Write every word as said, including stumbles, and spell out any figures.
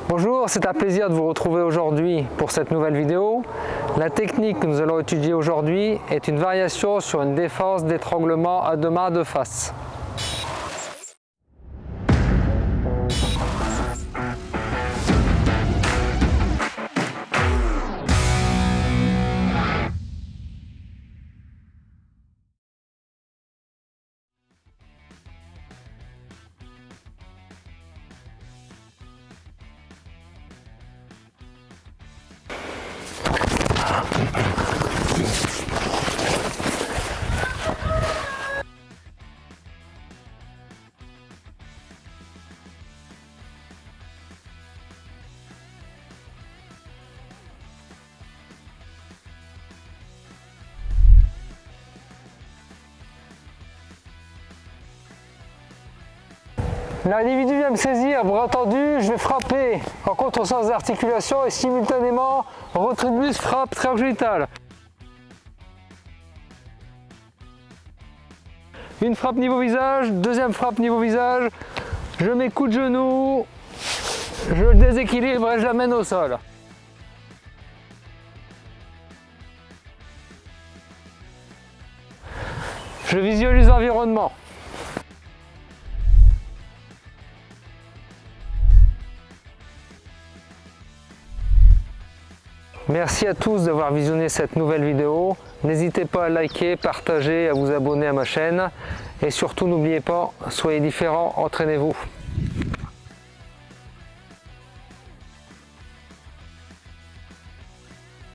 Bonjour, c'est un plaisir de vous retrouver aujourd'hui pour cette nouvelle vidéo. La technique que nous allons étudier aujourd'hui est une variation sur une défense d'étranglement à deux mains de face. L'individu vient me saisir, bras tendu, je vais frapper en contresens d'articulation et simultanément retribus frappe triangulaire. Une frappe niveau visage, deuxième frappe niveau visage, je mets coup de genou, je le déséquilibre et je l'amène au sol. Je visualise l'environnement. Merci à tous d'avoir visionné cette nouvelle vidéo. N'hésitez pas à liker, partager, à vous abonner à ma chaîne. Et surtout, n'oubliez pas, soyez différents, entraînez-vous.